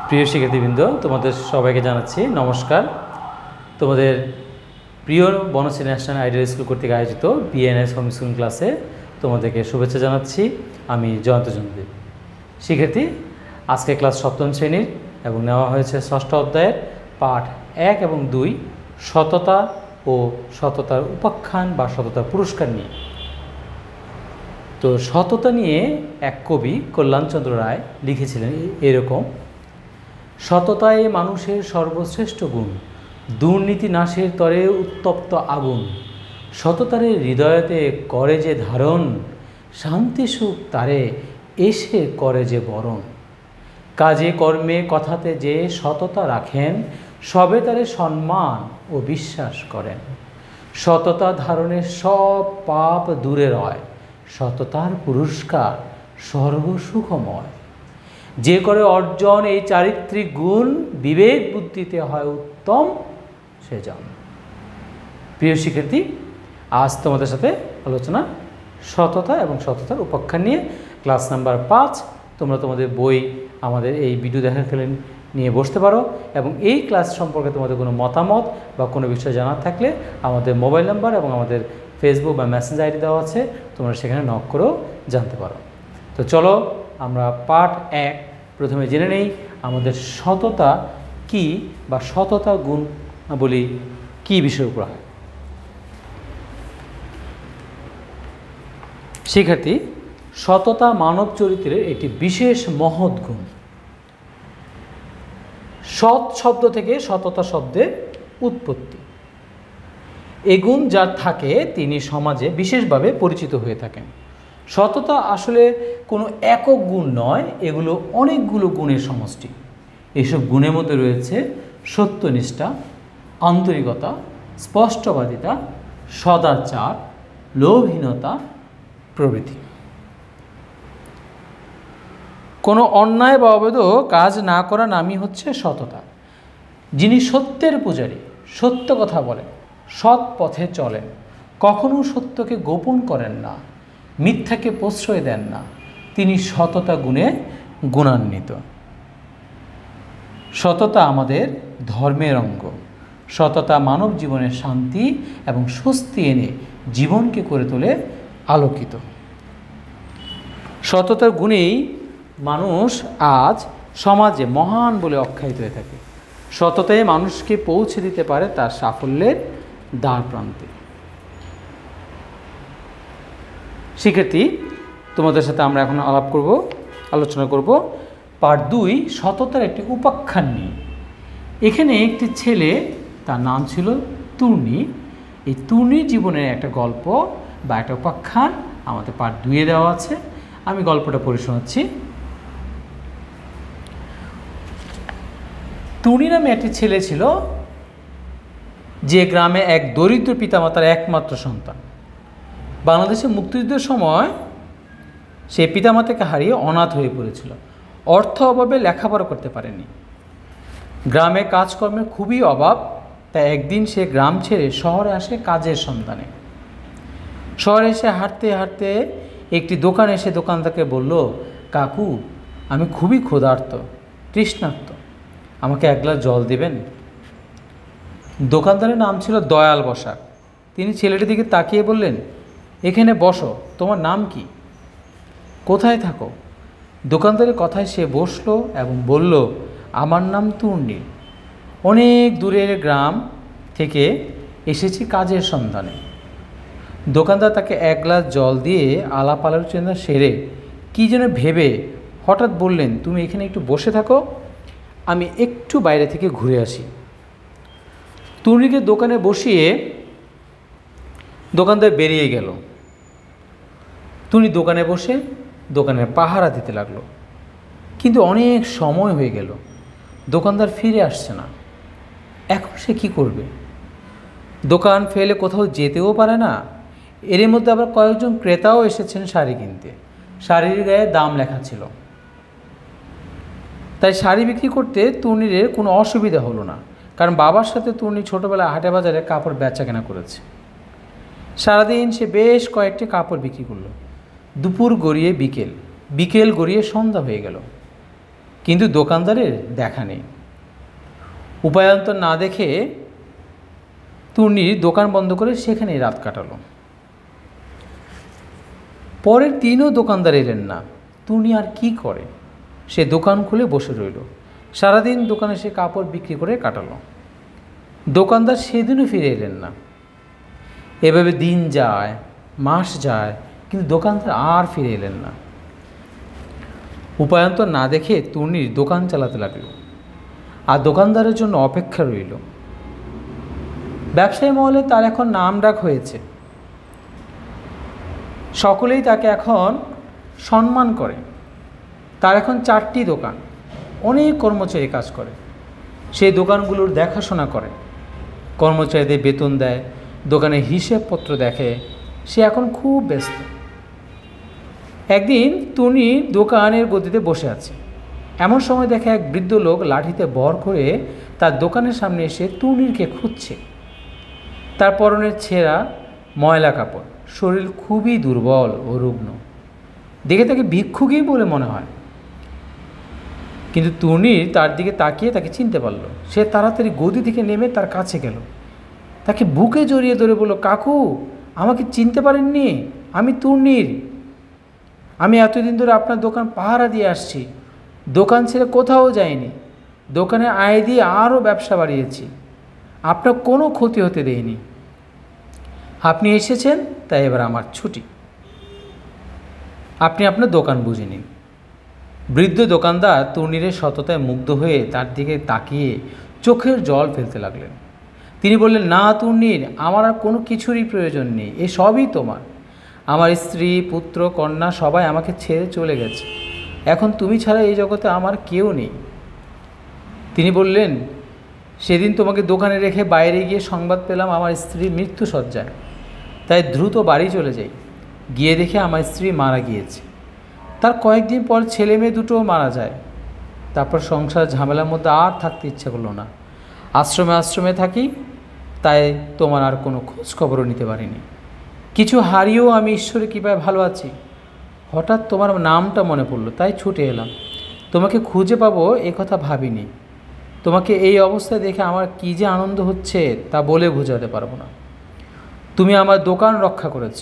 প্রিয় শিক্ষার্থীবৃন্দ, তোমাদের সবাইকে জানাচ্ছি নমস্কার। তোমাদের প্রিয় বনশ্রী ন্যাশনাল আইডিয়াল স্কুল কর্তৃক আয়োজিত বিএনএস হোম স্কুল ক্লাসে তোমাদেরকে শুভেচ্ছা জানাচ্ছি। আমি জয়ন্ত জনদীপ। শিক্ষার্থী, আজকে ক্লাস সপ্তম শ্রেণীর এবং নেওয়া হয়েছে ষষ্ঠ অধ্যায়ের পাঠ 1 এবং 2 সততা ও সততার উপাখ্যান বা সততার পুরস্কার নিয়ে। তো সততা নিয়ে এক কবি কল্যাণচন্দ্র রায় লিখেছিলেন এরকম: সততায় মানুষের সর্বশ্রেষ্ঠ গুণ, দুর্নীতি নাশের তরে উত্তপ্ত আগুন। সততারে হৃদয়তে করে যে ধারণ, শান্তি সুখ তারে এসে করে যে বরণ। কাজে কর্মে কথাতে যে সততা রাখেন, সবে তারে সম্মান ও বিশ্বাস করেন। সততা ধারণের সব পাপ দূরে রয়, সততার পুরস্কার সর্বসুখময়। যে করে অর্জন এই চারিত্রিক গুণ, বিবেক বুদ্ধিতে হয় উত্তম সেজন। প্রিয় শিক্ষার্থী, আজ তোমাদের সাথে আলোচনা সততা এবং সততার উপাখ্যান নিয়ে, ক্লাস নাম্বার 5। তোমরা তোমাদের বই আমাদের এই ভিডিও দেখাকালীন নিয়ে বসতে পারো এবং এই ক্লাস সম্পর্কে তোমাদের কোনো মতামত বা কোনো বিষয় জানার থাকলে আমাদের মোবাইল নাম্বার এবং আমাদের ফেসবুক বা মেসেঞ্জার আইডি দেওয়া আছে, তোমরা সেখানে নক করেও জানতে পারো। তো চলো আমরা পার্ট 1 প্রথমে জেনে নেই আমাদের সততা কি বা সততা গুণ বলি কি বিষয়ের উপর হয়। শিক্ষার্থী, সততা মানব চরিত্রের একটি বিশেষ মহৎ গুণ। সৎ শব্দ থেকে সততা শব্দের উৎপত্তি। এ গুণ যার থাকে তিনি সমাজে বিশেষভাবে পরিচিত হয়ে থাকেন। সততা আসলে কোনো একক গুণ নয়, এগুলো অনেকগুলো গুণের সমষ্টি। এইসব গুণের মধ্যে রয়েছে সত্যনিষ্ঠা, আন্তরিকতা, স্পষ্টবাদিতা, সদাচার, লোভহীনতা প্রভৃতি। কোনো অন্যায় বা অবৈধ কাজ না করা নামই হচ্ছে সততা। যিনি সত্যের পূজারী, সত্য কথা বলেন, সৎ পথে চলেন, কখনো সত্যকে গোপন করেন না, মিথ্যাকে প্রশ্রয় দেন না, তিনি সততা গুণে গুণান্বিত। সততা আমাদের ধর্মের অঙ্গ। সততা মানব জীবনের শান্তি এবং স্বস্তি এনে জীবনকে করে তোলে আলোকিত। সততার গুণেই মানুষ আজ সমাজে মহান বলে আখ্যায়িত হয়ে থাকে। সততায় মানুষকে পৌঁছে দিতে পারে তার সাফল্যের দ্বার প্রান্তে। শিক্ষার্থী, তোমাদের সাথে আমরা এখন আলোচনা করব পার্ট 2 সততার একটি উপাখ্যান নিয়ে। এখানে একটি ছেলে, তার নাম ছিল তূর্ণী। এই তূর্ণীর জীবনের একটা গল্প বা একটা উপাখ্যান আমাদের পার্ট 2 দেওয়া আছে। আমি গল্পটা পড়ে শোনাচ্ছি। তূর্ণী নামে একটি ছেলে ছিল, যে গ্রামে এক দরিদ্র পিতামাতার একমাত্র সন্তান। বাংলাদেশের মুক্তিযুদ্ধের সময় সে পিতামাতাকে হারিয়ে অনাথ হয়ে পড়েছিল। অর্থ অভাবে লেখাপড়া করতে পারেনি। গ্রামে কাজকর্মের খুবই অভাব, তাই একদিন সে গ্রাম ছেড়ে শহরে আসে কাজের সন্ধানে। শহরে এসে হাঁটতে হাঁটতে একটি দোকানে এসে দোকানদারকে বলল, কাকু, আমি খুবই ক্ষুধার্ত, তৃষ্ণার্ত, আমাকে এক গ্লাস জল দেবেন? দোকানদারের নাম ছিল দয়াল বসাক। তিনি ছেলেটির দিকে তাকিয়ে বললেন, এখানে বসো, তোমার নাম কি, কোথায় থাকো? দোকানদারের কথায় সে বসলো এবং বলল, আমার নাম তূর্ণী, অনেক দূরের গ্রাম থেকে এসেছি কাজের সন্ধানে। দোকানদার তাকে এক গ্লাস জল দিয়ে আলাপ আলোচনা সেরে কী যেন ভেবে হঠাৎ বললেন, তুমি এখানে একটু বসে থাকো, আমি একটু বাইরে থেকে ঘুরে আসি। তূর্ণীকে দোকানে বসিয়ে দোকানদার বেরিয়ে গেল। তূর্ণী দোকানে বসে দোকানের পাহারা দিতে লাগলো, কিন্তু অনেক সময় হয়ে গেল, দোকানদার ফিরে আসছে না। এখন সে কী করবে? দোকান ফেলে কোথাও যেতেও পারে না। এর মধ্যে আবার কয়েকজন ক্রেতাও এসেছেন শাড়ি কিনতে। শাড়ির গায়ে দাম লেখা ছিল, তাই শাড়ি বিক্রি করতে তূর্ণীর কোনো অসুবিধা হলো না, কারণ বাবার সাথে তূর্ণী ছোটোবেলায় হাটে বাজারে কাপড় বেচা কেনা করেছে। সারাদিন সে বেশ কয়েকটি কাপড় বিক্রি করলো। দুপুর গড়িয়ে বিকেল, বিকেল গড়িয়ে সন্ধ্যা হয়ে গেল। কিন্তু দোকানদারের দেখা নেই। উপায়ান্তর না দেখে তূর্ণীর দোকান বন্ধ করে সেখানেই রাত কাটালো। পরের দিনও দোকানদার এলেন না। তূর্ণী আর কি করে, সে দোকান খুলে বসে রইল। সারাদিন দোকানে সে কাপড় বিক্রি করে কাটালো। দোকানদার সেদিনও ফিরে এলেন না। এভাবে দিন যায়, মাস যায়, কিন্তু দোকানদার আর ফিরে এলেন না। উপায়ান্তর না দেখে তূর্ণীর দোকান চালাতে লাগল, আর দোকানদারের জন্য অপেক্ষা রইল। ব্যবসায়ী মহলে তার এখন নাম ডাক হয়েছে। সকলেই তাকে এখন সম্মান করে। তার এখন 4টি দোকান, অনেক কর্মচারী কাজ করে। সেই দোকানগুলোর দেখাশোনা করে, কর্মচারীদের বেতন দেয়, দোকানের হিসেবপত্র দেখে। সে এখন খুব ব্যস্ত। একদিন তূর্ণী দোকানের গদিতে বসে আছে। এমন সময় দেখে এক বৃদ্ধ লোক লাঠিতে ভর করে তার দোকানের সামনে এসে তূর্ণীকে খুঁজছে। তার পরনের ছেঁড়া ময়লা কাপড়, শরীর খুবই দুর্বল ও রুগ্ন। দেখে তাকে ভিক্ষুকই বলে মনে হয়। কিন্তু তূর্ণীর তার দিকে তাকিয়ে তাকে চিনতে পারল। সে তাড়াতাড়ি গদি থেকে নেমে তার কাছে গেল, তাকে বুকে জড়িয়ে ধরে বলল, কাকু, আমাকে চিনতে পারেননি? আমি তূর্ণীর। আমি এতদিন ধরে আপনার দোকান পাহারা দিয়ে আসছি। দোকান ছেড়ে কোথাও যায়নি। দোকানের আয় দিয়ে আরও ব্যবসা বাড়িয়েছি। আপনার কোনো ক্ষতি হতে দেয়নি। আপনি এসেছেন, তাই এবার আমার ছুটি। আপনি আপনার দোকান বুঝে নিন। বৃদ্ধ দোকানদার তূর্ণীর সততায় মুগ্ধ হয়ে তার দিকে তাকিয়ে চোখের জল ফেলতে লাগলেন। তিনি বললেন, না তূর্ণীর, আমার আর কোনো কিছুরই প্রয়োজন নেই। এ সবই তোমার। আমার স্ত্রী, পুত্র, কন্যা সবাই আমাকে ছেড়ে চলে গেছে। এখন তুমি ছাড়া এই জগতে আমার কেউ নেই। তিনি বললেন, সেদিন তোমাকে দোকানে রেখে বাইরে গিয়ে সংবাদ পেলাম আমার স্ত্রীর মৃত্যুশয্যায়। তাই দ্রুত বাড়ি চলে যাই। গিয়ে দেখে আমার স্ত্রী মারা গিয়েছে। তার কয়েকদিন পর ছেলে মেয়ে দুটোও মারা যায়। তারপর সংসার ঝামেলার মধ্যে আর থাকতে ইচ্ছা করলো না। আশ্রমে থাকি, তাই তোমার আর কোনো খোঁজ খবরও নিতে পারিনি। কিছু হারিয়েও আমি ঈশ্বরের কৃপায় ভালো আছি। হঠাৎ তোমার নামটা মনে পড়লো, তাই ছুটে এলাম। তোমাকে খুঁজে পাবো এ কথা ভাবিনি। তোমাকে এই অবস্থায় দেখে আমার কী যে আনন্দ হচ্ছে তা বলে বোঝাতে পারবো না। তুমি আমার দোকান রক্ষা করেছ,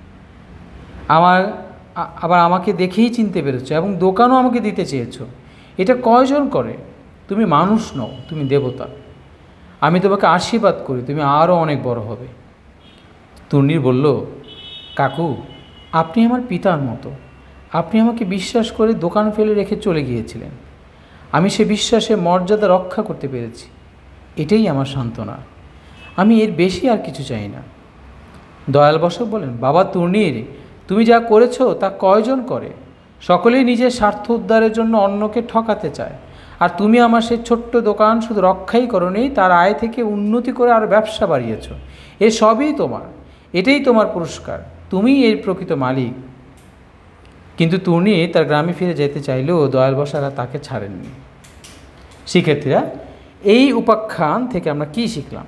আবার আমাকে দেখেই চিনতে পেরেছ, এবং দোকানও আমাকে দিতে চেয়েছো। এটা কয়জন করে? তুমি মানুষ নও, তুমি দেবতা। আমি তোমাকে আশীর্বাদ করি, তুমি আরও অনেক বড় হবে। তূর্ণীর বলল, কাকু, আপনি আমার পিতার মতো। আপনি আমাকে বিশ্বাস করে দোকান ফেলে রেখে চলে গিয়েছিলেন। আমি সে বিশ্বাসে মর্যাদা রক্ষা করতে পেরেছি। এটাই আমার সান্ত্বনা। আমি এর বেশি আর কিছু চাই না। দয়াল বসক বলেন, বাবা তূর্ণীর, তুমি যা করেছো তা কয়জন করে? সকলেই নিজের স্বার্থ উদ্ধারের জন্য অন্যকে ঠকাতে চায়। আর তুমি আমার সেই ছোট্ট দোকান শুধু রক্ষাই করোনি, তার আয় থেকে উন্নতি করে আর ব্যবসা বাড়িয়েছ। এ সবই তোমার। এটাই তোমার পুরস্কার। তুমিই এর প্রকৃত মালিক। কিন্তু তূর্ণী তার গ্রামে ফিরে যেতে চাইলেও দয়াল বসারা তাকে ছাড়েননি। শিক্ষার্থীরা, এই উপাখ্যান থেকে আমরা কি শিখলাম?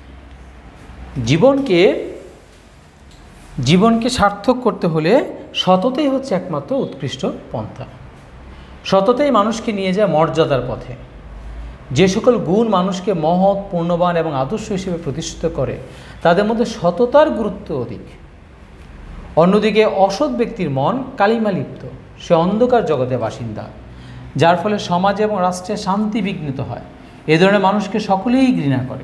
জীবনকে সার্থক করতে হলে সততাই হচ্ছে একমাত্র উৎকৃষ্ট পন্থা। সততাই মানুষকে নিয়ে যায় মর্যাদার পথে। যে সকল গুণ মানুষকে মহৎ, পূর্ণবান এবং আদর্শ হিসেবে প্রতিষ্ঠিত করে, তাদের মধ্যে সততার গুরুত্ব অধিক। অন্যদিকে অসৎ ব্যক্তির মন কালিমালিপ্ত, সে অন্ধকার জগতের বাসিন্দা, যার ফলে সমাজে এবং রাষ্ট্রে শান্তি বিঘ্নিত হয়। এ ধরনের মানুষকে সকলেই ঘৃণা করে।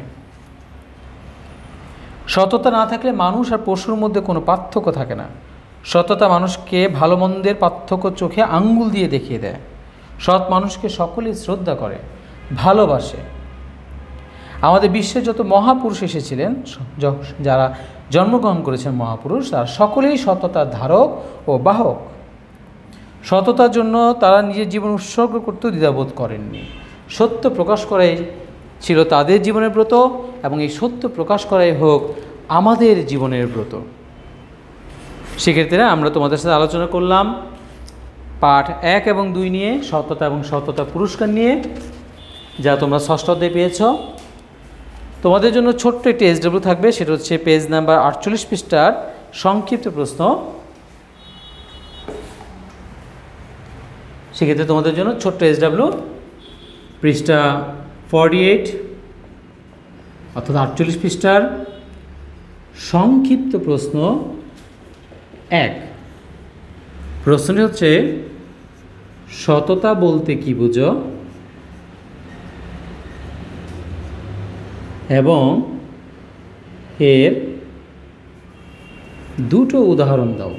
সততা না থাকলে মানুষ আর পশুর মধ্যে কোনো পার্থক্য থাকে না। সততা মানুষকে ভালো মন্দের পার্থক্য চোখে আঙ্গুল দিয়ে দেখিয়ে দেয়। সৎ মানুষকে সকলেই শ্রদ্ধা করে, ভালোবাসে। আমাদের বিশ্বে যত মহাপুরুষ এসেছিলেন, যারা জন্মগ্রহণ করেছেন মহাপুরুষ, তারা সকলেই সততার ধারক ও বাহক। সততার জন্য তারা নিজের জীবন উৎসর্গ করতেও দ্বিধাবোধ করেননি। সত্য প্রকাশ করাই ছিল তাদের জীবনের ব্রত, এবং এই সত্য প্রকাশ করাই হোক আমাদের জীবনের ব্রত। শিক্ষার্থীরা, আমরা তোমাদের সাথে আলোচনা করলাম পাঠ 1 এবং 2 নিয়ে, সততা এবং সততা পুরস্কার নিয়ে, যা তোমরা ষষ্ঠ অধ্যায়ে পেয়েছ। তোমাদের জন্য ছোট্ট একটি SW থাকবে, সেটা হচ্ছে পেজ নাম্বার 48 পৃষ্ঠার সংক্ষিপ্ত প্রশ্ন। সেক্ষেত্রে তোমাদের জন্য ছোট্ট SW পৃষ্ঠা 48 অর্থাৎ 48 পৃষ্ঠার সংক্ষিপ্ত প্রশ্ন 1। প্রশ্নটি হচ্ছে সততা বলতে কি বুঝো এবং এর দুটো উদাহরণ দাও।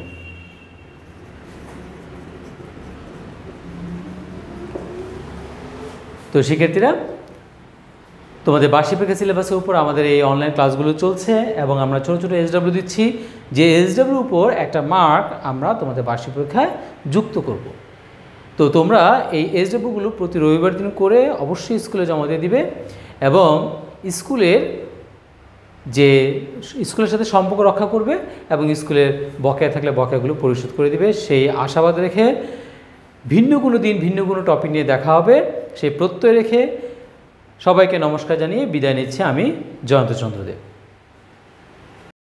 তো শিক্ষার্থীরা, তোমাদের বার্ষিক পরীক্ষা সিলেবাসের উপর আমাদের এই অনলাইন ক্লাসগুলো চলছে এবং আমরা ছোটো ছোটো SW দিচ্ছি, যে SW উপর একটা মার্ক আমরা তোমাদের বার্ষিক পরীক্ষায় যুক্ত করব। তো তোমরা এই SWগুলো প্রতি রবিবার দিন করে অবশ্যই স্কুলে জমা দিয়ে দিবে এবং স্কুলের সাথে সম্পর্ক রক্ষা করবে এবং স্কুলের বকেয়া থাকলে বকেয়াগুলো পরিশোধ করে দিবে। সেই আশাবাদ রেখে ভিন্ন কোনো দিন ভিন্ন কোনো টপিক নিয়ে দেখা হবে সেই প্রত্যয় রেখে সবাইকে নমস্কার জানিয়ে বিদায় নিচ্ছি আমি জয়ন্ত চন্দ্রদেব।